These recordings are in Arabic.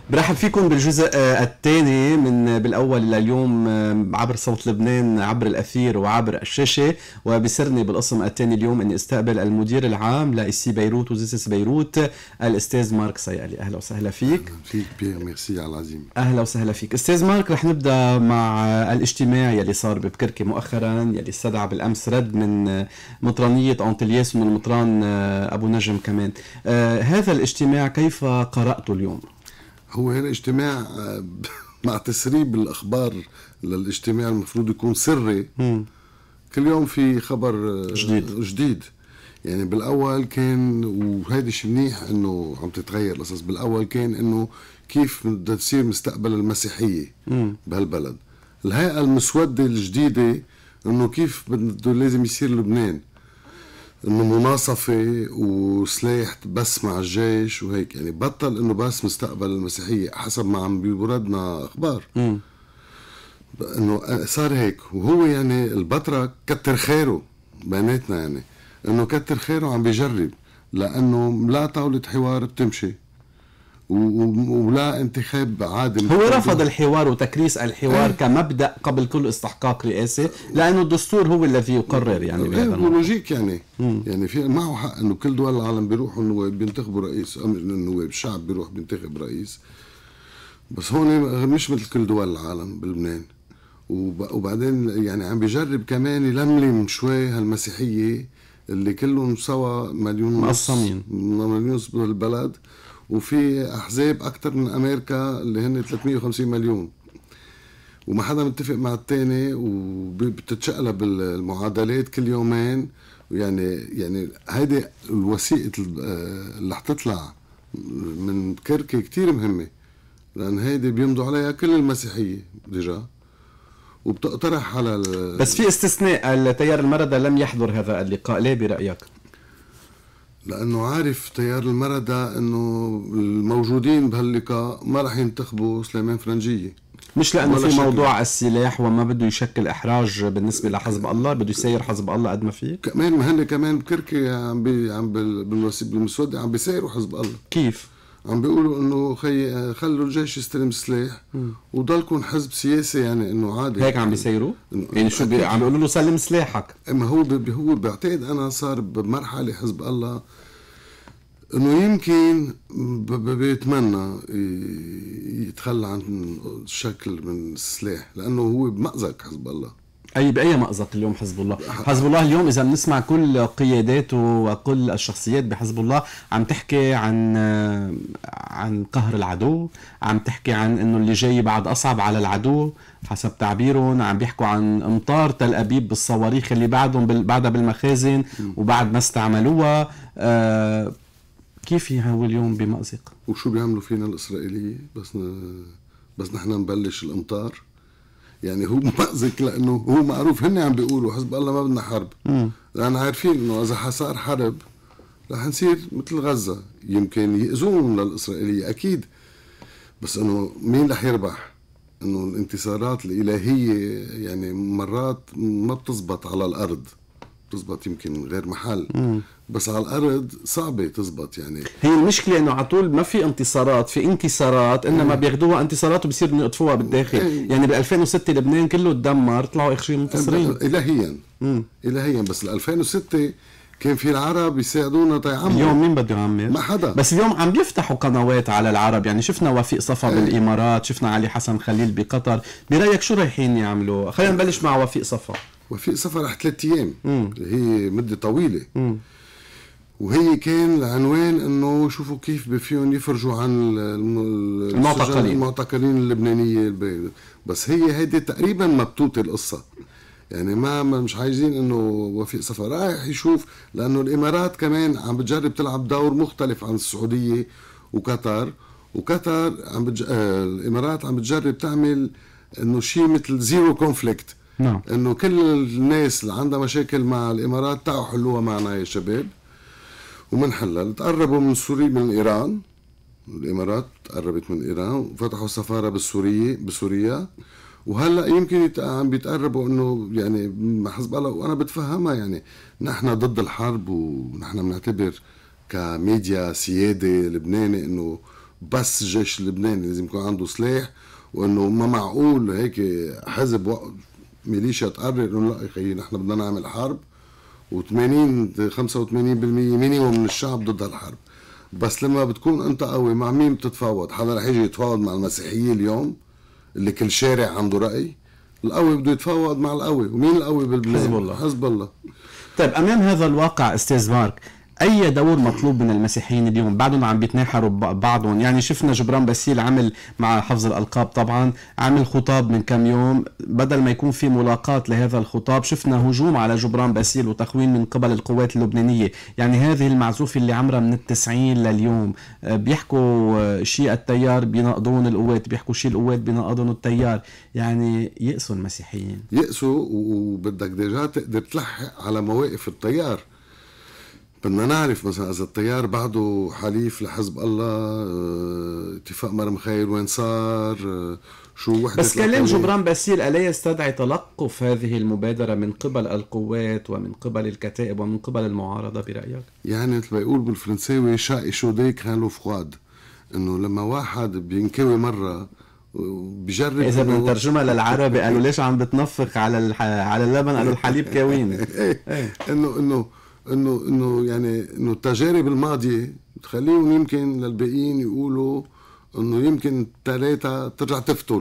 برحب فيكم بالجزء الثاني من بالأول لليوم عبر صوت لبنان عبر الأثير وعبر الشاشة. وبسرني بالقسم الثاني اليوم أني استقبل المدير العام لإسي بيروت وزيسس بيروت الأستاذ مارك صيالي. أهلا وسهلا فيك. أهلا فيك بيير، ميرسي على العزيمة. أهلا وسهلا فيك أستاذ مارك. رح نبدأ مع الاجتماع يلي صار ببكركي مؤخرا، يلي استدعى بالأمس رد من مطرانية أنطلياس ومن المطران أبو نجم كمان. هذا الاجتماع كيف قرأته اليوم؟ هو هنا اجتماع مع تسريب الأخبار للاجتماع المفروض يكون سري. كل يوم في خبر جديد. يعني بالأول كان، وهيدا شيء منيح إنه عم تتغير القصص. بالأول كان إنه كيف بدها تصير مستقبل المسيحية بهالبلد. الهيئة المسودة الجديدة إنه كيف بده لازم يصير لبنان، انه مناصفة وسلاح بس مع الجيش وهيك. يعني بطل انه بس مستقبل المسيحية حسب ما عم بيوردنا اخبار انه صار هيك. وهو يعني البطرك كتر خيره بيناتنا، يعني انه كتر خيره عم بيجرب، لانه لا طاولة حوار بتمشي ولا انتخاب عادل. هو رفض الحوار وتكريس الحوار كمبدأ قبل كل استحقاق رئاسي، لأنه الدستور هو الذي يقرر. يعني لوجيك يعني في معه حق انه كل دول العالم بيروحوا النواب بينتخبوا رئيس، النواب الشعب بيروح بينتخب رئيس. بس هون مش مثل كل دول العالم بلبنان. وبعدين يعني عم بيجرب كمان يلملم شوي هالمسيحية اللي كلهم سوا مليون مقسمين بالبلد، وفي أحزاب أكتر من أمريكا اللي هن 350 مليون، وما حدا متفق مع التاني، وبتتشقلب المعادلات كل يومين. يعني هيدي الوثيقة اللي حتطلع من كركي كتير مهمة، لأن هيدي بيمضوا عليها كل المسيحية ديجا، وبتقترح على بس في استثناء، التيار المردة لم يحضر هذا اللقاء. ليه برأيك؟ لأنه عارف تيار المردة أنه الموجودين بهاللقاء ما رح ينتخبوا سليمان فرنجية، مش لأنه في موضوع السلاح وما بده يشكل إحراج بالنسبة لحزب الله، بده يسير حزب الله قد ما فيه. كمان ما هن كمان بكركي عم بالمسودة عم بيسيروا حزب الله. كيف؟ عم بيقولوا انه خلوا الجيش يستلم سلاح وضلكم حزب سياسي، يعني انه عادي. هيك عم بيسيروا؟ يعني شو عم بيقولوا له سلم سلاحك؟ اما هو بعتقد انا صار بمرحله حزب الله انه يمكن بيتمنى يتخلى عن شكل من السلاح، لانه هو بمأزق حزب الله. بأي مأزق اليوم حزب الله؟ حزب الله اليوم إذا بنسمع كل قياداته وكل الشخصيات بحزب الله عم تحكي عن قهر العدو، عم تحكي عن إنه اللي جاي بعد أصعب على العدو حسب تعبيرهم. عم بيحكوا عن امطار تل أبيب بالصواريخ اللي بعدها بالمخازن وبعد ما استعملوها. كيف هو اليوم بمأزق؟ وشو بيعملوا فينا الإسرائيلية بس نحن نبلش الامطار؟ يعني هو مأزق، لأنه هو معروف هن عم بيقولوا حزب الله ما بدنا حرب، لأن عارفين إنه إذا حصار حرب رح نصير مثل غزة. يمكن يأذون للإسرائيلية أكيد، بس إنه مين رح يربح؟ إنه الانتصارات الإلهية يعني مرات ما بتزبط على الأرض، بتزبط يمكن غير محل، بس على الأرض صعبة تزبط. يعني هي المشكلة إنه عطول ما في انتصارات، في انكسارات، إنما بياخدوها انتصارات وبصير يقطفوها بالداخل. يعني بال 2006 لبنان كله تدمر، طلعوا آخر شيء منتصرين إلهيا. بس ال 2006 كان في العرب يساعدونا طيعمر. اليوم مين بده يعمر؟ ما حدا. بس اليوم عم بيفتحوا قنوات على العرب. يعني شفنا وفيق صفا بالإمارات، شفنا علي حسن خليل بقطر. برأيك شو رايحين يعملوا؟ خلينا نبلش مع وفيق صفا. وفيق صفا رح 3 أيام، هي مدة طويلة. وهي كان العنوان انه شوفوا كيف بفيهم يفرجوا عن المعتقلين اللبنانية. بس هيدي تقريبا مبتوطة القصة. يعني ما مش عايزين انه وفيق صفا رايح يشوف، لانه الامارات كمان عم بتجرب تلعب دور مختلف عن السعودية وقطر الامارات عم بتجرب تعمل انه شيء مثل زيرو كونفليكت. نعم. انه كل الناس اللي عندها مشاكل مع الامارات تعالوا حلوها معنا يا شباب ومنحلل. تقربوا من من إيران، الإمارات تقربت من إيران وفتحوا سفارة بسوريا. وهلأ يمكن عم بيتقربوا إنه يعني حزب الله، وأنا بتفهمها. يعني نحن ضد الحرب، ونحن بنعتبر كميديا سيادة لبناني إنه بس الجيش اللبناني لازم يكون عنده سلاح، وانه ما معقول هيك حزب ميليشيا تقرر انه لا يا خيي نحن بدنا نعمل حرب و80 85% مينيموم من الشعب ضد هالحرب. بس لما بتكون انت قوي مع مين بتتفاوض؟ حدا رح يجي يتفاوض مع المسيحيين اليوم اللي كل شارع عنده رأي؟ القوي بده يتفاوض مع القوي، ومين القوي بالبلاد؟ حزب الله. حزب الله. طيب امام هذا الواقع استاذ مارك، اي دور مطلوب من المسيحيين اليوم؟ بعدهم عم بيتناحروا بعضهم، يعني شفنا جبران باسيل عمل مع حفظ الالقاب طبعا عمل خطاب من كم يوم، بدل ما يكون في ملاقاة لهذا الخطاب شفنا هجوم على جبران باسيل وتخوين من قبل القوات اللبنانية. يعني هذه المعزوفة اللي عمرها من التسعين لليوم، بيحكوا شيء التيار بيناقضون القوات، بيحكوا شيء القوات بيناقضون التيار، يعني يأسوا المسيحيين. يأسوا، وبدك ديجا تقدر تلحق على مواقف التيار. بدنا نعرف مثلا اذا التيار بعده حليف لحزب الله، اتفاق مرم خير وين صار، شو وحدة. بس كلام جبران باسيل ألا يستدعي تلقف هذه المبادرة من قبل القوات ومن قبل الكتائب ومن قبل المعارضة برأيك؟ يعني مثل ما يقول بالفرنساوي شاقي شو ديك هالو فخواد، انه لما واحد بينكوي مرة بجرب. إذا بدنا نترجمها للعربي قالوا ليش عم بتنفق على اللبن؟ قالوا الحليب كاوين. انه يعني انه التجارب الماضيه تخليهم يمكن للباقيين يقولوا انه يمكن 3 ترجع تفتل.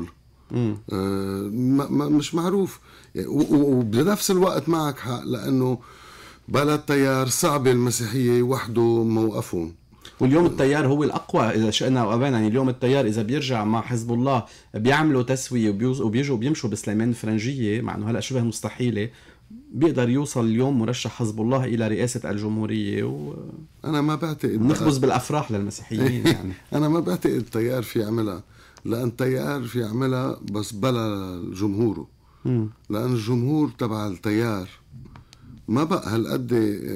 مش معروف يعني. وبنفس الوقت معك حق، لانه بلا التيار صعب المسيحيه وحده موقفهم. واليوم التيار هو الأقوى إذا شئنا أو أبانا. يعني اليوم التيار إذا بيرجع مع حزب الله بيعملوا تسوية وبيجوا بيمشوا بسليمان الفرنجية، مع أنه هلأ شبه مستحيلة، بيقدر يوصل اليوم مرشح حزب الله إلى رئاسة الجمهورية أنا ما بعتقد نخبز بالأفراح للمسيحيين. يعني أنا ما بعتقد التيار في يعملها، لأن التيار في يعملها بس بلا جمهوره. لأن الجمهور تبع التيار ما بقى هالقد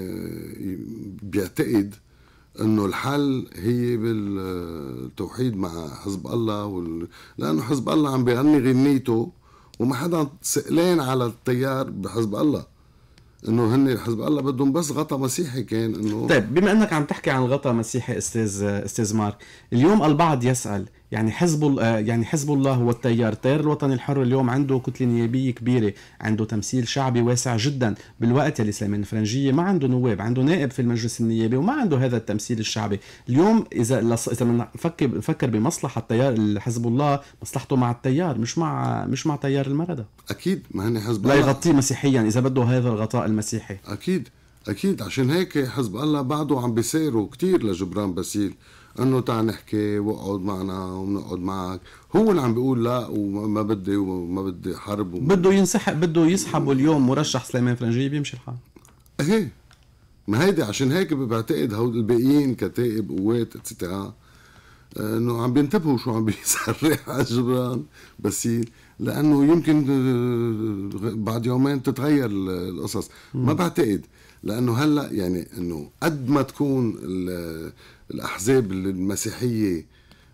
بيعتقد انه الحل هي بالتوحيد مع حزب الله لانه حزب الله عم بيغني غنيته وما حدا سئلان على التيار بحزب الله، انه هن حزب الله بدهم بس غطا مسيحي. كان انه طيب بما انك عم تحكي عن غطا مسيحي استاذ مارك، اليوم البعض يسأل يعني حزب الله هو التيار الوطني الحر اليوم عنده كتلة نيابية كبيرة، عنده تمثيل شعبي واسع جدا، بالوقت يلي سليمان الفرنجية ما عنده نواب، عنده نائب في المجلس النيابي وما عنده هذا التمثيل الشعبي. اليوم إذا نفكر بمصلحة التيار، حزب الله مصلحته مع التيار مش مع تيار المردة. أكيد، ما هن حزب لا الله يغطيه مسيحيا إذا بده هذا الغطاء المسيحي. أكيد عشان هيك حزب الله بعده عم بيسيروا كتير لجبران باسيل انه تعال نحكي واقعد معنا ونقعد معك. هو اللي عم بيقول لا وما بدي حرب بده ينسحب، بده يسحبوا اليوم مرشح سليمان فرنجية بيمشي الحال. ايه، ما هيدي عشان هيك بعتقد هول الباقيين كتائب قوات اتسترا انه عم بينتبهوا شو عم بيسرح على جبران باسيل، لانه يمكن بعد يومين تتغير القصص. ما بعتقد، لانه هلا يعني انه قد ما تكون الاحزاب المسيحيه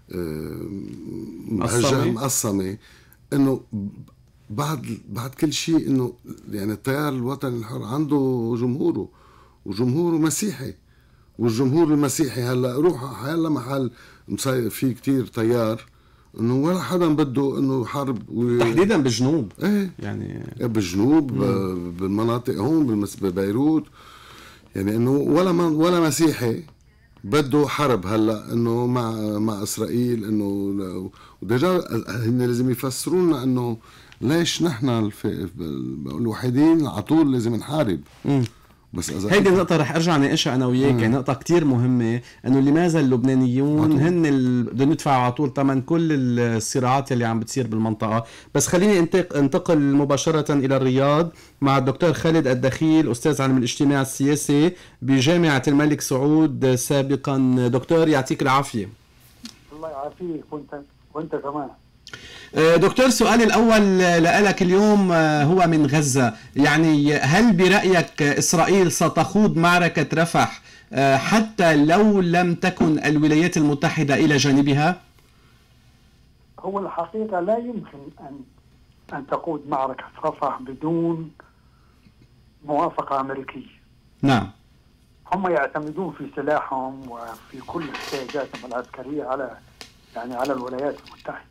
مقسمه، انه بعد كل شيء انه يعني التيار الوطني الحر عنده جمهوره وجمهوره مسيحي، والجمهور المسيحي هلا روح هلا محل في كتير تيار انه ولا حدا بده انه حرب تحديدا بالجنوب. ايه يعني بالجنوب بالمناطق هون ببيروت، يعني انه ولا مسيحي بده حرب هلا انه مع اسرائيل. انه ودجا هن لازم يفسروا لنا انه ليش نحن الوحيدين على طول لازم نحارب. بس هيدي النقطة رح ارجع ناقشها انا وياك، نقطة كتير مهمة، انه لماذا اللبنانيون هن بدهم يدفعوا على طول ثمن كل الصراعات اللي عم بتصير بالمنطقة. بس خليني انتقل مباشرة الى الرياض مع الدكتور خالد الدخيل، استاذ علم الاجتماع السياسي بجامعة الملك سعود سابقا. دكتور يعطيك العافية. الله يعافيك وانت كمان. دكتور سؤالي الأول لك اليوم هو من غزة. يعني هل برأيك إسرائيل ستخوض معركة رفح حتى لو لم تكن الولايات المتحدة إلى جانبها؟ هو الحقيقة لا يمكن أن تقود معركة رفح بدون موافقة أمريكية. نعم. هم يعتمدون في سلاحهم وفي كل احتياجاتهم العسكرية على يعني على الولايات المتحدة.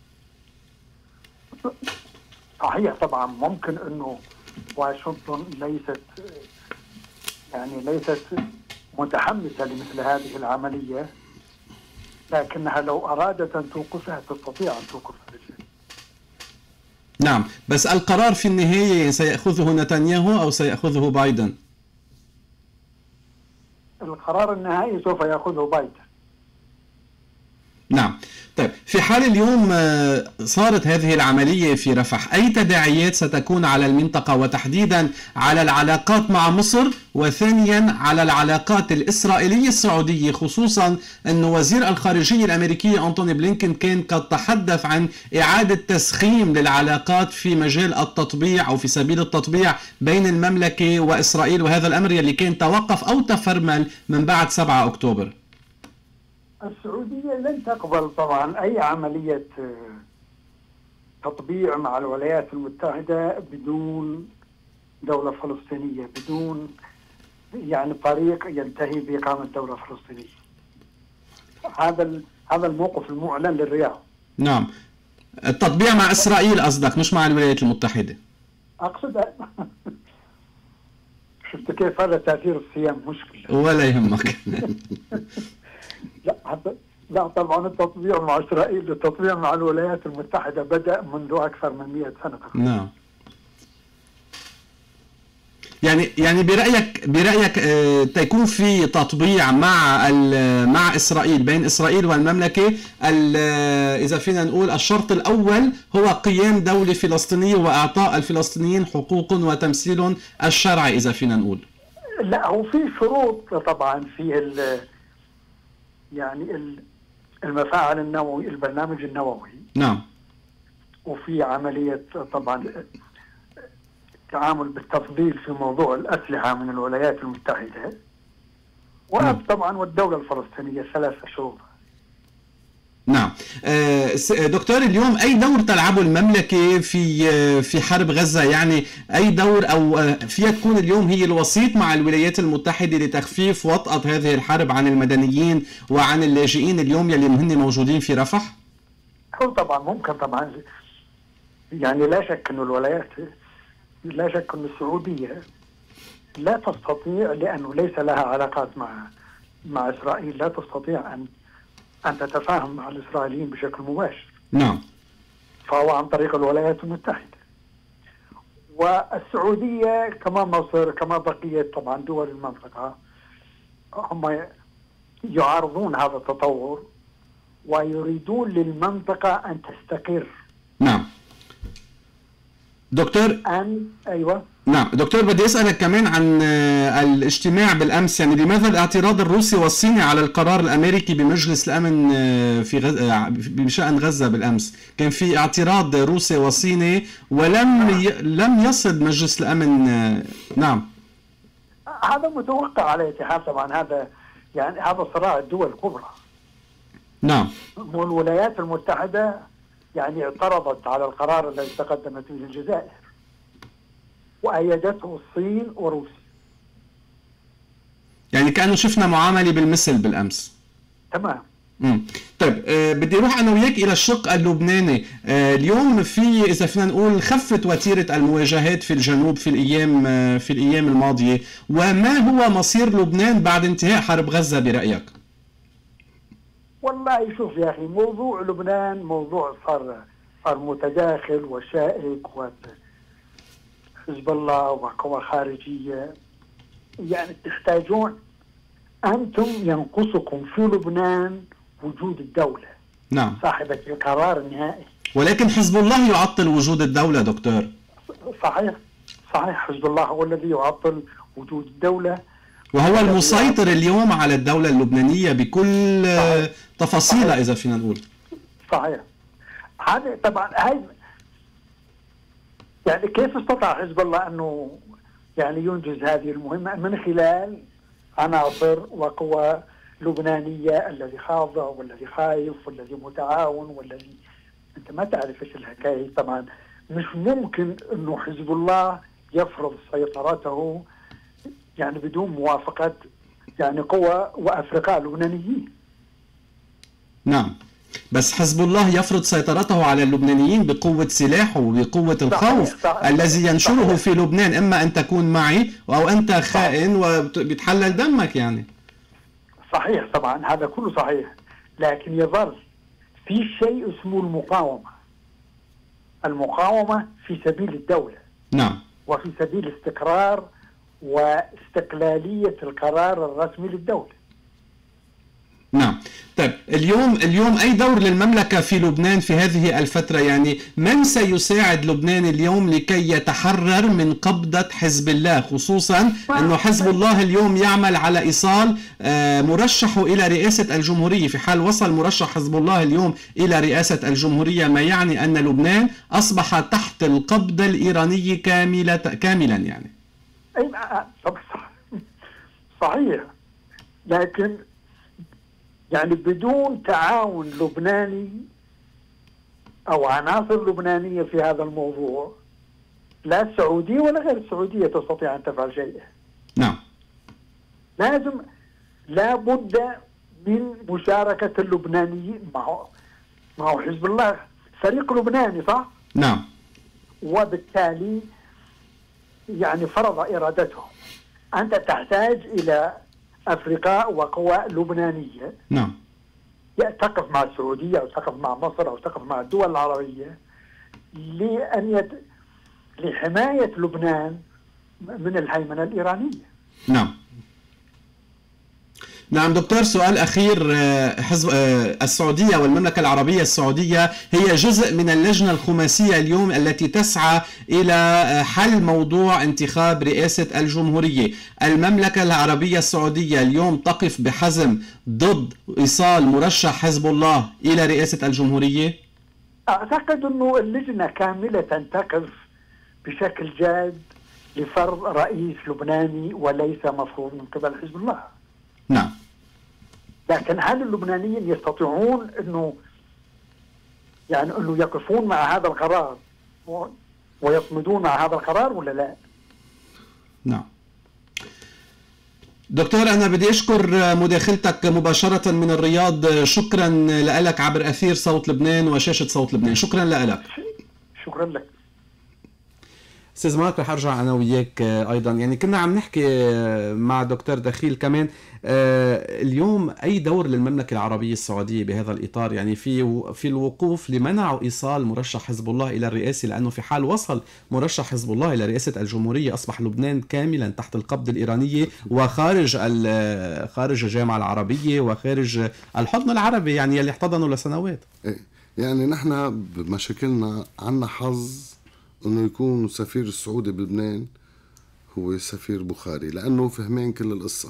صحيح طبعا ممكن انه واشنطن ليست متحمسة لمثل هذه العملية، لكنها لو أرادت أن توقفها تستطيع أن توقفها بالفعل. نعم، بس القرار في النهاية سيأخذه نتنياهو أو سيأخذه بايدن؟ القرار النهائي سوف يأخذه بايدن. نعم. طيب، في حال اليوم صارت هذه العملية في رفح، أي تداعيات ستكون على المنطقة وتحديدا على العلاقات مع مصر، وثانيا على العلاقات الإسرائيلية السعودية، خصوصا أن وزير الخارجية الأمريكي أنتوني بلينكن كان قد تحدث عن إعادة تسخيم للعلاقات في مجال التطبيع أو في سبيل التطبيع بين المملكة وإسرائيل، وهذا الأمر يلي كان توقف أو تفرمل من بعد 7 أكتوبر. السعودية لن تقبل طبعا أي عملية تطبيع مع الولايات المتحدة بدون دولة فلسطينية، بدون يعني طريق ينتهي بإقامة دولة فلسطينية. هذا الموقف المعلن للرياض. نعم، التطبيع مع إسرائيل قصدك، مش مع الولايات المتحدة؟ أقصد شفت كيف هذا تأثير الصيام مشكلة. ولا يهمك. لا طبعا التطبيع مع إسرائيل، التطبيع مع الولايات المتحدة بدأ منذ أكثر من 100 سنة. نعم. يعني برأيك تكون في تطبيع مع إسرائيل، بين إسرائيل والمملكة، إذا فينا نقول الشرط الأول هو قيام دولة فلسطينية وإعطاء الفلسطينيين حقوق وتمثيل الشرعي، إذا فينا نقول. لا، هو في شروط طبعا في يعني المفاعل النووي، البرنامج النووي. نعم. وفي عملية طبعا التعامل بالتفضيل في موضوع الأسلحة من الولايات المتحدة، وطبعا والدولة الفلسطينية، 3 شروط. نعم. دكتور، اليوم أي دور تلعبه المملكة في حرب غزة؟ يعني أي دور، أو فيها تكون اليوم هي الوسيط مع الولايات المتحدة لتخفيف وطأة هذه الحرب عن المدنيين وعن اللاجئين اليوم يلي هن موجودين في رفح؟ هو طبعا ممكن طبعا، يعني لا شك أن الولايات، لا شك أن السعودية لا تستطيع، لأنه ليس لها علاقات مع إسرائيل، لا تستطيع أن تتفاهم مع الإسرائيليين بشكل مباشر. نعم. فهو عن طريق الولايات المتحدة. والسعودية كما مصر كما بقية طبعا دول المنطقة هم يعارضون هذا التطور ويريدون للمنطقة أن تستقر. نعم. دكتور، أيوة. نعم دكتور، بدي أسألك كمان عن الاجتماع بالأمس. يعني لماذا الاعتراض الروسي والصيني على القرار الأمريكي بمجلس الأمن بشأن غزة بالأمس؟ كان في اعتراض روسي وصيني لم يصل مجلس الأمن. نعم. هذا متوقع على اتحاد طبعا، هذا صراع الدول الكبرى. نعم. والولايات المتحدة يعني اعترضت على القرار الذي تقدمت به الجزائر، وأيدته الصين وروسيا. يعني كأنه شفنا معاملة بالمثل بالأمس. تمام. طيب، بدي اروح انا وياك الى الشق اللبناني. اليوم اذا فينا نقول خفت وتيره المواجهات في الجنوب في الايام الماضيه، وما هو مصير لبنان بعد انتهاء حرب غزه برايك؟ والله شوف يا اخي، موضوع لبنان موضوع صار متداخل وشائك، حزب الله وقوى خارجيه. يعني تحتاجون انتم، ينقصكم في لبنان وجود الدولة. نعم. صاحبة القرار النهائي. ولكن حزب الله يعطل وجود الدولة دكتور. صحيح، حزب الله هو الذي يعطل وجود الدولة، وهو المسيطر اليوم على الدولة اللبنانية بكل تفاصيلها إذا فينا نقول. صحيح. هذا طبعا يعني كيف استطاع حزب الله أنه يعني ينجز هذه المهمة؟ من خلال عناصر وقوى لبنانية، الذي خاضع والذي خايف والذي متعاون والذي أنت ما تعرف إيش الحكاية. طبعا مش ممكن أنه حزب الله يفرض سيطرته يعني بدون موافقة يعني قوى وأفرقاء لبنانيين. نعم. بس حزب الله يفرض سيطرته على اللبنانيين بقوة سلاحه وبقوة الخوف الذي ينشره في لبنان، إما أن تكون معي أو أنت خائن وبيتحلل دمك يعني. صحيح طبعا، هذا كله صحيح، لكن يظل في شيء اسمه المقاومة في سبيل الدولة. نعم. وفي سبيل استقرار واستقلالية القرار الرسمي للدولة. نعم. طيب اليوم أي دور للمملكة في لبنان في هذه الفترة؟ يعني من سيساعد لبنان اليوم لكي يتحرر من قبضة حزب الله، خصوصا أنه حزب الله اليوم يعمل على إيصال مرشحه إلى رئاسة الجمهورية. في حال وصل مرشح حزب الله اليوم إلى رئاسة الجمهورية، ما يعني أن لبنان أصبح تحت القبضة الإيرانية كاملا يعني. أي صحيح، لكن يعني بدون تعاون لبناني أو عناصر لبنانية في هذا الموضوع، لا السعودية ولا غير السعودية تستطيع أن تفعل شيء. نعم. لا بد من مشاركة اللبنانيين. ما هو حزب الله فريق لبناني صح؟ نعم. وبالتالي يعني فرض إرادته. أنت تحتاج إلى أفرقاء وقوى لبنانية. نعم. تقف مع السعودية أو تقف مع مصر أو تقف مع الدول العربية لحماية لبنان من الهيمنة الإيرانية. نعم. نعم دكتور، سؤال أخير. حزب السعودية والمملكة العربية السعودية هي جزء من اللجنة الخماسية اليوم التي تسعى إلى حل موضوع انتخاب رئاسة الجمهورية. المملكة العربية السعودية اليوم تقف بحزم ضد إيصال مرشح حزب الله إلى رئاسة الجمهورية؟ أعتقد أنه اللجنة كاملة تقف بشكل جاد لفرض رئيس لبناني وليس مفروض من قبل حزب الله. نعم. لكن هل اللبنانيين يستطيعون انه يقفون مع هذا القرار ويصمدون مع هذا القرار ولا لا؟ نعم. دكتور، أنا بدي أشكر مداخلتك مباشرة من الرياض. شكرا لك عبر أثير صوت لبنان وشاشة صوت لبنان. شكرا لك. شكرا لك. استاذ مارك، رح ارجع انا وياك ايضا. يعني كنا عم نحكي مع دكتور دخيل كمان اليوم اي دور للمملكه العربيه السعوديه بهذا الاطار، يعني في الوقوف لمنع ايصال مرشح حزب الله الى الرئاسه، لانه في حال وصل مرشح حزب الله الى رئاسه الجمهوريه اصبح لبنان كاملا تحت القبضه الايرانيه وخارج خارج الجامعه العربيه وخارج الحضن العربي يعني اللي احتضنوا لسنوات. يعني نحن بمشاكلنا عنا حظ انه يكون السفير السعودي بلبنان هو السفير بخاري، لانه فهمين كل القصة.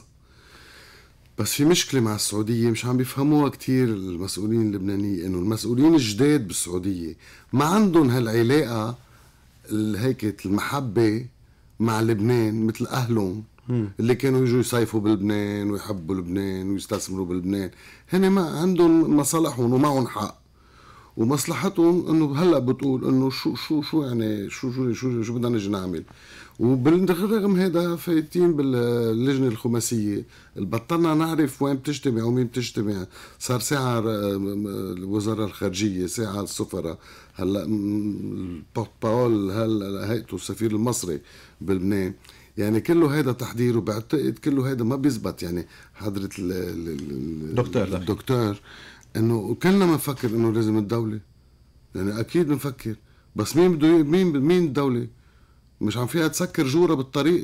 بس في مشكلة مع السعودية مش عم بيفهموها كتير المسؤولين اللبنانيين، انه المسؤولين الجداد بالسعودية ما عندهم هالعلاقة هيك المحبة مع لبنان مثل اهلهم اللي كانوا يجوا يصيفوا بلبنان ويحبوا لبنان ويستثمروا بلبنان. هن ما عندهم مصالحهم ومعهم حق، ومصلحتهم انه هلا بتقول انه شو يعني شو بدنا نجي نعمل. وبالرغم هذا فايتين باللجنه الخماسيه بطلنا نعرف وين بتجتمع ومين بتجتمع. صار ساعه الوزاره الخارجيه، ساعه السفراء، هلا البورتباول هيئته السفير المصري بلبنان. يعني كله هذا تحضير، وبعتقد كله هذا ما بيزبط. يعني حضره الدكتور انه كلنا بنفكر انه لازم الدولة، يعني اكيد بنفكر، بس مين بده مين الدولة؟ مش عم فيها تسكر جورة بالطريق.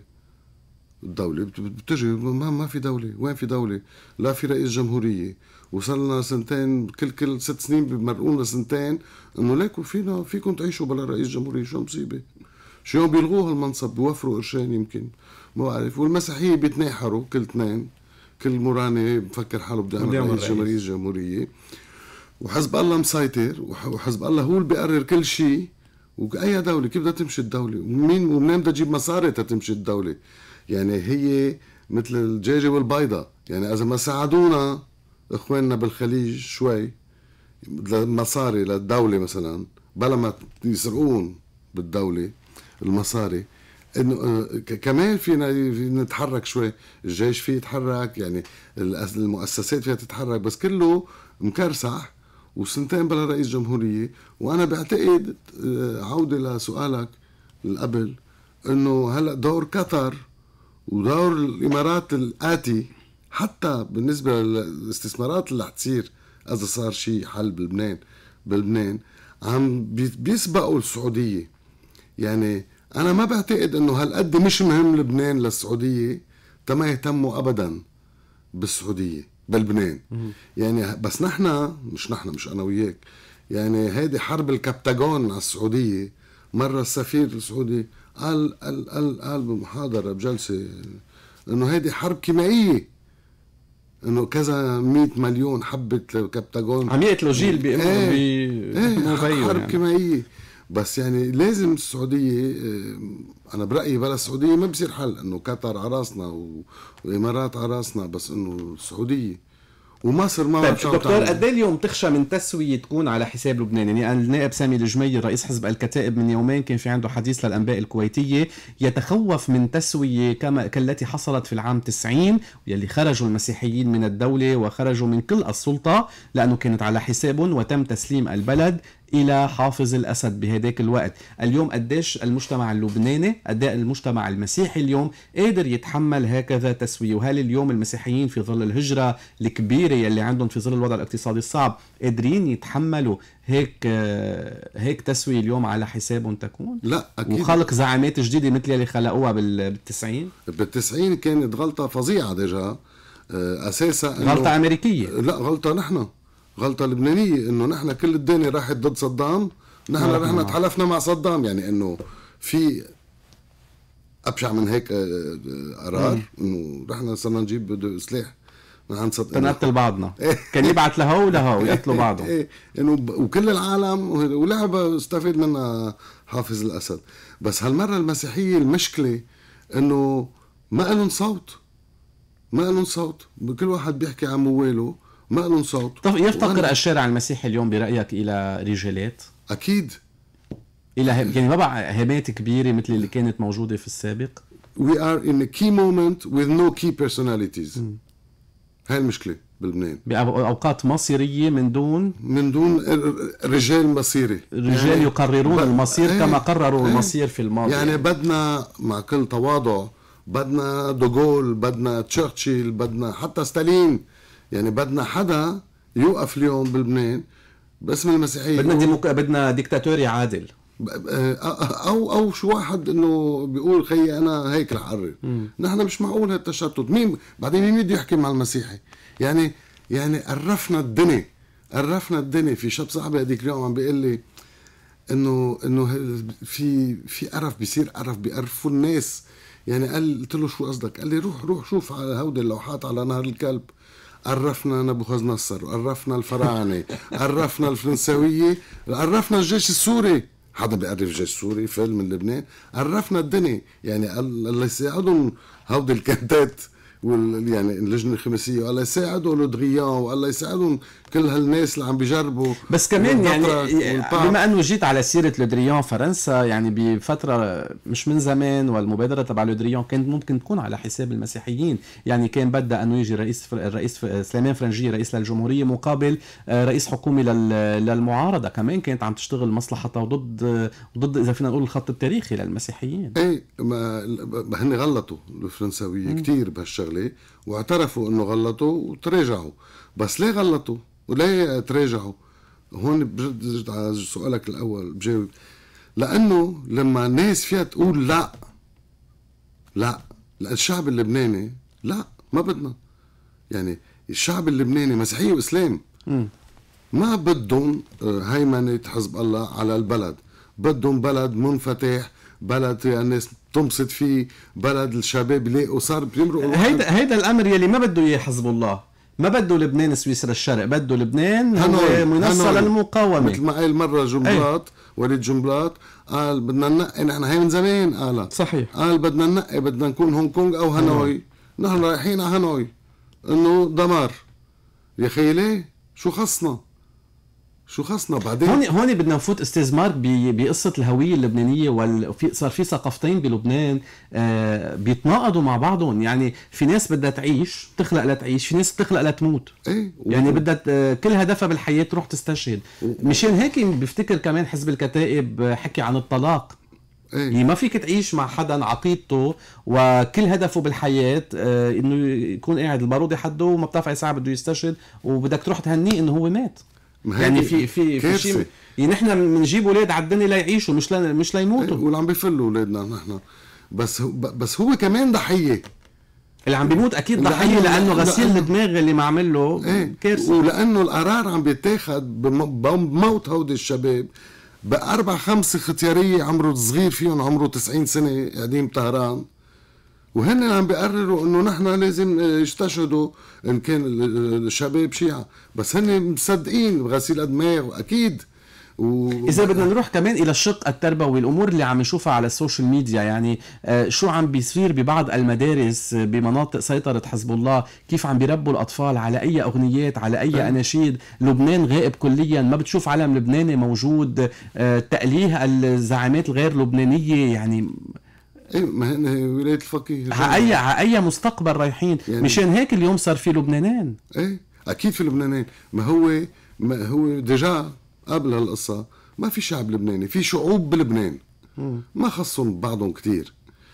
الدولة بتجي ما في دولة. وين في دولة؟ لا في رئيس جمهورية، وصلنا سنتين كل 6 سنين بمرقونا سنتين انه ليكوا فيكم تعيشوا بلا رئيس جمهورية. شو مصيبة؟ شو يوم بيلغوها المنصب بيوفروا قرشين يمكن ما بعرف. والمسيحية بيتناحروا كل 2، كل مراني بفكر حاله بده يعمل رئيس جمهورية، وحزب الله مسيطر، وحزب الله هو اللي بيقرر كل شيء. وأي دولة كيف بدها تمشي الدولة؟ ومنين بدها تجيب مصاري تمشي الدولة؟ يعني هي مثل الدجاجة والبيضة. يعني إذا ما ساعدونا إخواننا بالخليج شوي مصاري للدولة مثلا، بلا ما يسرقون بالدولة المصاري، انه كمان فينا نتحرك شوي. الجيش فيه يتحرك، يعني المؤسسات فيها تتحرك، بس كله مكرسح وسنتين بلا رئيس جمهورية. وأنا بعتقد عودة لسؤالك قبل إنه هلأ دور قطر ودور الإمارات الآتي حتى بالنسبة للاستثمارات اللي حتصير إذا صار شيء حل بلبنان عم بيسبقوا السعودية. يعني أنا ما بعتقد إنه هالقد مش مهم لبنان للسعودية تما يهتموا أبدا بالسعودية بلبنان. يعني بس مش أنا وياك. يعني هيدي حرب الكبتاغون على السعودية. مرة السفير السعودي قال بمحاضرة بجلسة إنه هيدي حرب كيميائية، إنه كذا 100 مليون حبة كبتاغون عم يقتلوا جيل حرب كيميائية. بس يعني لازم السعودية، أنا برأيي بلا السعودية ما بصير حل. إنه قطر عراسنا وإمارات عراسنا، بس إنه السعودية ومصر ما. طيب دكتور، قد ايه اليوم تخشى من تسوية تكون على حساب لبنان؟ يعني النائب سامي الجميل رئيس حزب الكتائب من يومين كان في عنده حديث للأنباء الكويتية يتخوف من تسوية كالتي حصلت في العام 90 واللي خرجوا المسيحيين من الدولة وخرجوا من كل السلطة لأنه كانت على حسابهم وتم تسليم البلد إلى حافظ الأسد بهداك الوقت. اليوم قديش المجتمع اللبناني، قديش المجتمع المسيحي اليوم قادر يتحمل هكذا تسوية؟ وهل اليوم المسيحيين في ظل الهجرة الكبيرة يلي عندهم في ظل الوضع الاقتصادي الصعب قادرين يتحملوا هيك تسوية اليوم على حسابهم تكون؟ لا أكيد. وخلق زعامات جديدة مثل اللي خلقوها بال90 كانت غلطة فظيعة ديجا. أساسا غلطة أمريكية. لا، غلطة نحن، غلطة لبنانية. إنه نحن كل الدنيا راحت ضد صدام، نحن رحنا تحالفنا مع صدام. يعني إنه في أبشع من هيك قرار إنه رحنا صرنا نجيب سلاح تنقتل بعضنا. كان يبعت لهو يقتلوا بعضهم. إنه وكل العالم ولعبة استفيد منها حافظ الأسد. بس هالمرة المسيحية المشكلة إنه ما لهم صوت، كل واحد بيحكي عن مويله، ما لهم صوت. طب يفتقر الشارع المسيحي اليوم برأيك إلى رجالات؟ أكيد. يعني ما بقى هامات كبيرة مثل اللي كانت موجودة في السابق. We are in a key moment with no key personalities. هاي المشكلة بلبنان. بأوقات مصيرية من دون رجال مصيري. رجال يعني يقررون المصير كما قرروا المصير في الماضي. يعني بدنا مع كل تواضع، بدنا دوغول، بدنا تشرشل، بدنا حتى ستالين. يعني بدنا حدا يوقف اليوم بلبنان باسم المسيحية. بدنا ديكتاتوري عادل، او شو واحد انه بيقول خيي انا هيك رح اقرر. نحن مش معقول هالتشتت. مين بده يحكي مع المسيحي؟ يعني قرفنا الدنيا. في شاب صاحبي هذيك اليوم عم بيقول لي انه في قرف بيصير، بيقرفوا الناس. يعني قلت له شو قصدك؟ قال لي روح شوف على هودي اللوحات على نهر الكلب. عرفنا نبوخذ نصر، عرفنا الفراعنة، عرفنا الفرنساوية، عرفنا الجيش السوري. حدا بيقرف الجيش السوري فيلم من لبنان؟ عرفنا الدنيا. يعني الله يساعدهم هودي الكنتات يعني اللجنة الخماسية، والله يساعدوا لودغيان، والله يساعدهم كل هالناس اللي عم بيجربوا. بس كمان يعني بما انه جيت على سيرة لودريان، فرنسا يعني بفترة مش من زمان والمبادرة تبع لودريان كانت ممكن تكون على حساب المسيحيين. يعني كان بدأ انه يجي الرئيس سليمان فرنجي رئيس للجمهورية مقابل رئيس حكومي للمعارضة. كمان كانت عم تشتغل مصلحتها ضد اذا فينا نقول الخط التاريخي للمسيحيين. ايه ما هن غلطوا الفرنساوية كتير بهالشغل واعترفوا انه غلطوا وتراجعوا. بس ليه غلطوا وليه تراجعوا؟ هون برجع على سؤالك الاول بجاوب. لانه لما الناس فيها تقول لا الشعب اللبناني لا ما بدنا. يعني الشعب اللبناني مسيحي واسلام ما بدهم هيمنة حزب الله على البلد. بدهم بلد منفتح، بلد الناس تنبسط فيه، بلد الشباب يلاقوا صار بيمرقوا. هيدا الامر يلي ما بده اياه حزب الله. ما بده لبنان سويسرا الشرق، بده لبنان هو منصة للمقاومة. مثل ما قال مرة جنبلاط وليد جنبلاط قال بدنا ننقي. نحن هي من زمان قال صحيح، قال بدنا ننقي، بدنا نكون هونغ كونغ او هانوي. نحن رايحين على هانوي، انه دمار. يا خيي ليه؟ شو خصنا؟ شو خصنا بعدين؟ هون بدنا نفوت استاذ مارك بقصه الهويه اللبنانيه صار في ثقافتين بلبنان بيتناقضوا مع بعضهم. يعني في ناس بدها تعيش تخلق لتعيش، في ناس بتخلق لتموت. يعني بدها كل هدفها بالحياه تروح تستشهد. مشان هيك بفتكر كمان حزب الكتائب حكي عن الطلاق. يعني ما فيك تعيش مع حدا عقيدته وكل هدفه بالحياة انه يكون قاعد البارودة حده وما بتعرف اي ساعة بده يستشهد وبدك تروح تهنيه انه هو مات. يعني في شيء يعني نحن بنجيب اولاد على الدنيا ليعيشوا مش ليموتوا. واللي عم بيفلوا اولادنا نحن. بس هو كمان ضحية. اللي عم بيموت اكيد ضحية لانه غسيل الدماغ اللي معمل له كارثة. ولانه القرار عم بيتاخد بموت هودي الشباب ب4-5 ختيارية عمره صغير فيهم عمره 90 سنة قاعدين بطهران، وهن عم بيقرروا انه نحن لازم يستشهدوا ان كان الشباب شيعة، بس هن مصدقين بغسيل دماغ اكيد. إذا بدنا نروح كمان إلى الشق التربوي، الأمور اللي عم نشوفها على السوشيال ميديا، يعني شو عم بيصير ببعض المدارس بمناطق سيطرة حزب الله، كيف عم بيربوا الأطفال على أي أغنيات، على أي أناشيد. لبنان غائب كليا، ما بتشوف علم لبناني موجود، تأليه الزعامات الغير لبنانية. يعني ما هن ولاية الفقيه على أي مستقبل رايحين. يعني مشان هيك اليوم صار في لبنانين. أكيد في لبنانين. ما هو ديجا قبل هالقصة ما في شعب لبناني، في شعوب بلبنان ما خصهم بعضهم كتير.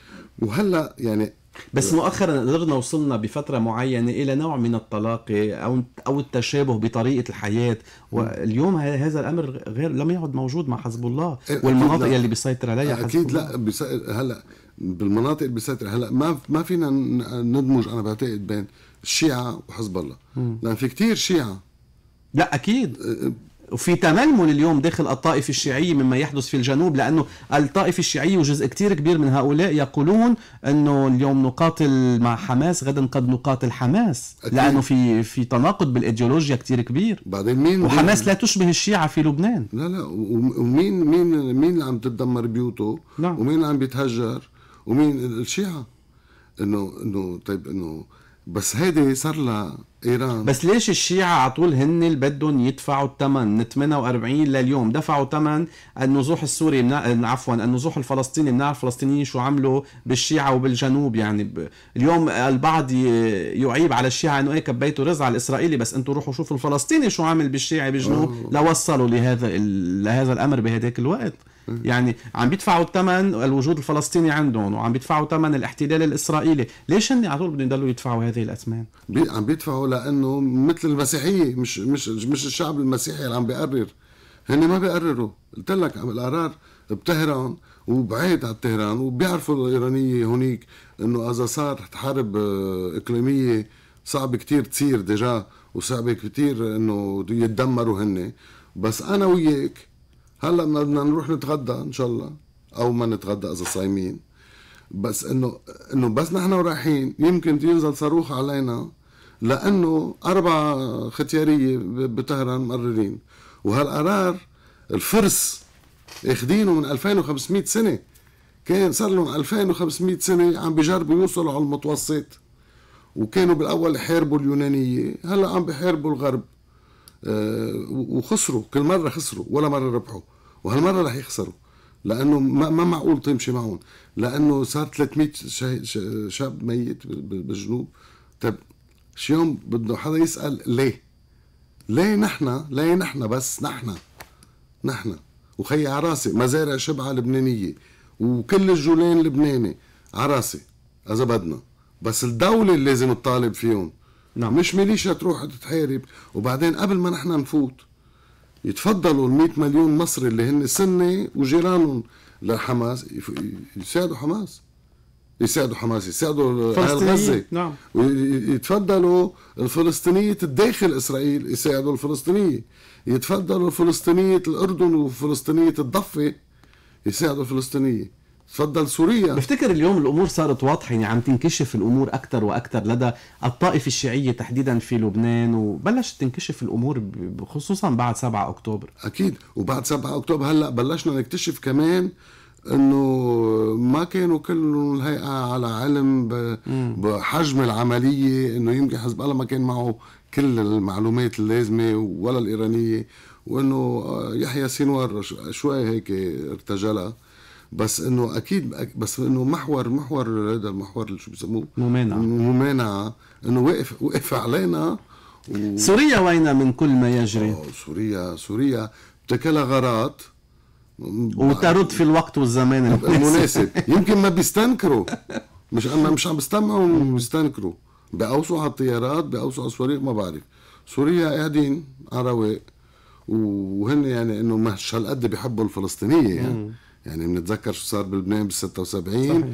وهلأ يعني بس مؤخرا قدرنا وصلنا بفترة معينة إلى نوع من التلاقي أو التشابه بطريقة الحياة. واليوم هذا الأمر لم يعد موجود مع حزب الله والمناطق اللي بيسيطر عليها حزب أكيد الله. لا هلأ بالمناطق اللي بيسيطر هلأ ما فينا ندمج أنا بعتقد بين الشيعة وحزب الله، لأن في كتير شيعة. لا أكيد، وفي تململ اليوم داخل الطائفة الشيعية مما يحدث في الجنوب، لأنه الطائفة الشيعية وجزء كتير كبير من هؤلاء يقولون أنه اليوم نقاتل مع حماس، غدا قد نقاتل حماس. أكيد. لأنه في تناقض بالإيديولوجيا كتير كبير. بعدين مين وحماس لا تشبه الشيعة في لبنان. لا ومين اللي عم تدمر بيوته؟ نعم. ومين اللي عم بيتهجر؟ ومين الشيعة؟ إنه طيب إنه بس هيدي صار لها إيران. بس ليش الشيعة عطول هن اللي بدهم يدفعوا الثمن من 48 لليوم؟ دفعوا ثمن النزوح السوري النزوح الفلسطيني. بنعرف الفلسطينيين شو عملوا بالشيعة وبالجنوب. يعني اليوم البعض يعيب على الشيعة انه كبيتوا رزع الاسرائيلي، بس انتوا روحوا شوفوا الفلسطيني شو عمل بالشيعة بالجنوب لوصلوا لهذا الامر بهداك الوقت. يعني عم بيدفعوا الثمن الوجود الفلسطيني عندهم، وعم بيدفعوا ثمن الاحتلال الإسرائيلي. ليش هن على طول بدهم يضلوا يدفعوا هذه الأثمان؟ عم بيدفعوا لأنه مثل المسيحية، مش الشعب المسيحي اللي عم بيقرر. هن ما بيقرروا. قلت لك القرار بطهران وبعيد عن طهران، وبيعرفوا الإيرانية هونيك إنه إذا صار حرب إقليمية صعب كتير تصير ديجا، وصعب كتير إنه يتدمروا هن. بس أنا وياك هلا بدنا نروح نتغدى ان شاء الله، او ما نتغدى اذا صايمين، بس انه بس نحن رايحين يمكن ينزل صاروخ علينا، لانه 4 ختياريه بطهران مقررين. وهالقرار الفرس اخدينه من 2500 سنه، كان صار لهم 2500 سنه عم بيجربوا يوصلوا على المتوسط، وكانوا بالاول يحاربوا اليونانيه، هلا عم بيحاربوا الغرب. وخسروا، كل مرة خسروا ولا مرة ربحوا، وهالمرة رح يخسروا، لأنه ما معقول تمشي معهم، لأنه صار 300 شاب ميت بالجنوب. طيب شي يوم بده حدا يسأل ليه نحن بس نحن وخي عراسي مزارع شبعة لبنانية وكل الجولان لبناني عراسي إذا بدنا، بس الدولة اللي لازم تطالب فيهم. نعم. مش ميليشيا تروح تتحارب. وبعدين قبل ما نحن نفوت يتفضلوا 100 مليون مصري اللي هن سنة وجيرانهم لحماس يساعدوا حماس، يساعدوا أهل غزة. نعم. ويتفضلوا الفلسطينية الداخل إسرائيل يساعدوا الفلسطينية، يتفضلوا الفلسطينية الأردن وفلسطينية الضفة يساعدوا الفلسطينية، تفضل سوريا. بفتكر اليوم الأمور صارت واضحة، يعني عم تنكشف الأمور أكتر وأكتر لدى الطائفة الشيعية تحديدا في لبنان، وبلشت تنكشف الأمور خصوصا بعد 7 أكتوبر. أكيد، وبعد 7 أكتوبر هلأ بلشنا نكتشف كمان انه ما كانوا كلهم الهيئة على علم بحجم العملية، انه يمكن حزب الله ما كان معه كل المعلومات اللازمة ولا الإيرانية، وانه يحيى سينوار شوي هيك ارتجلها، بس انه اكيد بس انه محور هذا المحور اللي شو بيسموه ممانعه انه وقف علينا. سوريا وين من كل ما يجري؟ سوريا بتاكلها غارات وترد في الوقت والزمان المناسب. يمكن ما بيستنكروا، مش عم بيستمعوا، بيستنكروا، بأوصوا على الطيارات، بأوصوا على الصواريخ، ما بعرف. سوريا قاعدين على رواق، وهن يعني انه مش هالقد بيحبوا الفلسطينيه يعني بنتذكر شو صار بلبنان بال76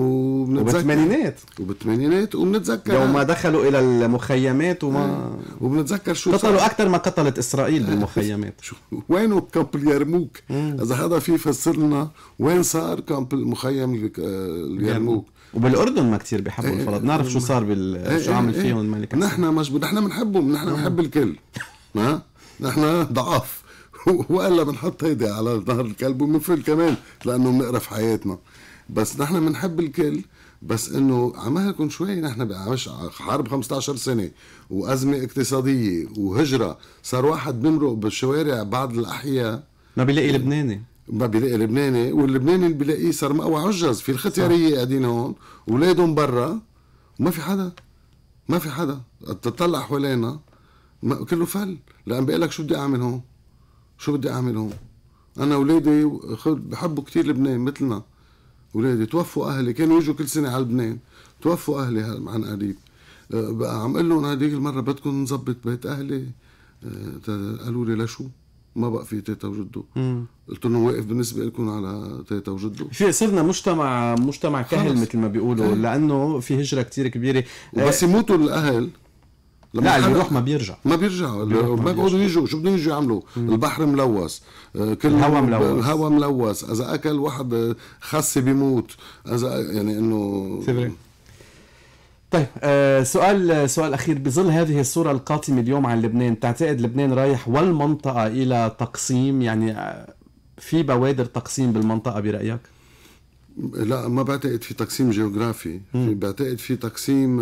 وبالثمانينات وبنتذكر يوم ما دخلوا الى المخيمات وبنتذكر شو قتلوا اكثر ما قتلت اسرائيل بالمخيمات. وينه كامب اليرموك؟ اذا حدا فيه يفسر لنا وين صار كامب المخيم اليرموك؟ وبالاردن ما كتير بيحبوا الفلسطينيين، نعرف شو صار شو عمل فيهم الملك. نحن بنحبهم، نحن بنحب الكل، نحن ضعاف وقال بنحط هيدي على ظهر الكلب ومنفل كمان لانه بنقرف حياتنا، بس نحن بنحب الكل. بس انه عمالكم شوي نحن بعمش حرب 15 سنه وازمه اقتصاديه وهجره، صار واحد بيمرق بالشوارع بعض الاحياء ما بيلاقي لبناني، واللبناني اللي بيلاقيه صار مقوى عجز في الختياريه قاعدين هون، اولادهم برا وما في حدا تطلع حوالينا كله فل. لان بقول لك شو بدي اعمل هون؟ انا اولادي بحبوا كتير لبنان مثلنا، اولادي توفوا اهلي، كانوا يجوا كل سنه على لبنان، توفوا اهلي عن قريب. بقى عم اقول لهم هذيك المره بدكم نظبط بيت اهلي، قالوا لي لشو؟ ما بقى في تيتا وجدو. قلت لهم واقف بالنسبه لكم على تيتا وجدو. في صرنا مجتمع كهل مثل ما بيقولوا، لانه في هجره كتير كبيره. بس يموتوا الاهل لا اللي بيروح ما بيرجع ما بيقعدوا يجوا. شو بدهم يجوا يعملوا؟ البحر ملوث، الهواء ملوث، اذا اكل واحد خسي بيموت، اذا يعني انه طيب. سؤال اخير، بظل هذه الصوره القاتمه اليوم عن لبنان، تعتقد لبنان رايح والمنطقه الى تقسيم؟ يعني في بوادر تقسيم بالمنطقه برايك؟ لا، ما بعتقد في تقسيم جغرافي، بعتقد في تقسيم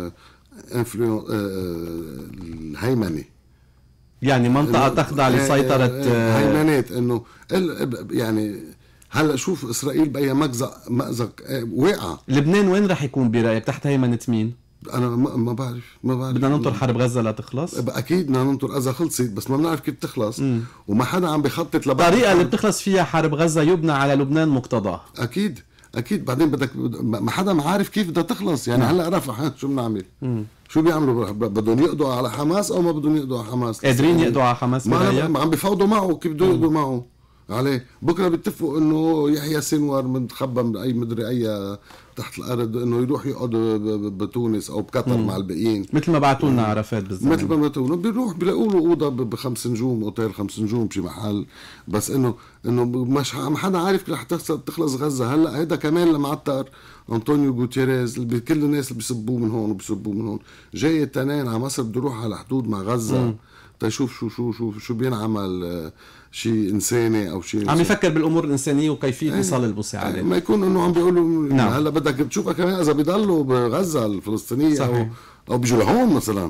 الهيمنه، يعني منطقه تخضع لسيطره هيمنات. انه يعني هلا شوف اسرائيل باي مأزق واقعه. لبنان وين رح يكون برايك؟ تحت هيمنه مين؟ انا ما بعرف. بدنا ننطر حرب غزه لا تخلص؟ اكيد بدنا ننطر اذا خلصت، بس ما بنعرف كيف تخلص. وما حدا عم بيخطط الطريقه اللي بتخلص فيها حرب غزه يبنى على لبنان مقتضاه. اكيد بعدين بدك ما حدا ما عارف كيف بدها تخلص. يعني هلا رفح شو بنعمل؟ شو بيعملوا؟ بدهم يقضوا على حماس او ما بدهم يقضوا على حماس؟ قادرين يقضوا على حماس؟ ما عم بيفاوضوا معه. كيف بدهم يقضوا معه عليه؟ بكره بيتفقوا انه يحيى سينوار متخبى من اي مدري اي تحت الارض انه يروح يقعد بتونس او بقطر مع الباقيين، مثل ما بعثوا لنا عرفات بالزمان. مثل ما بعثوا لنا، بيروح بيلاقوا له اوضه ب5 نجوم، اوتيل 5 نجوم بشي محل. بس انه مش حدا عارف كيف رح تخلص غزه. هلا هيدا كمان لمعطر انطونيو غوتيريز، كل الناس اللي بيسبوه من هون وبيسبوه من هون، جاي التنين على مصر بده يروح على حدود مع غزه تشوف شو بينعمل شيء انساني او شيء عم يفكر بالامور الانسانيه وكيفيه ايصال المساعده. ما يكون انه عم بيقولوا هلا بدك تشوفها كمان اذا بيضلوا بغزه الفلسطينيه صحيح. او بيجوا لهون مثلا.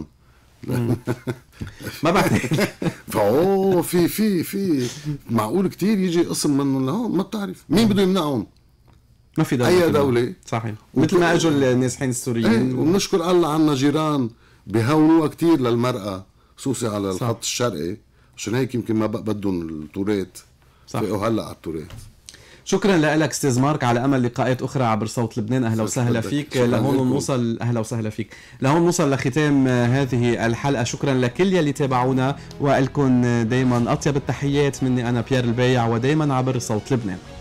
ما بعرف. فهو في معقول كتير يجي قسم منهم لهون، ما بتعرف مين بده يمنعهم. ما في دولة اي دوله. صحيح. مثل ما اجوا النازحين السوريين. وبنشكر الله عنا جيران بيهونوها كتير للمرأة، خصوصي على الخط الشرقي، عشان هيك يمكن ما بقى بدهم التورات. فقوا هلا على التورات. شكرا لك استاذ مارك، على امل لقاءات اخرى عبر صوت لبنان. اهلا وسهلا فيك. لهون نوصل. اهلا وسهلا فيك. لهون نوصل لختام هذه الحلقه. شكرا لكل يلي تابعونا، والكم دائما اطيب التحيات مني انا بيير البايع، ودائما عبر صوت لبنان.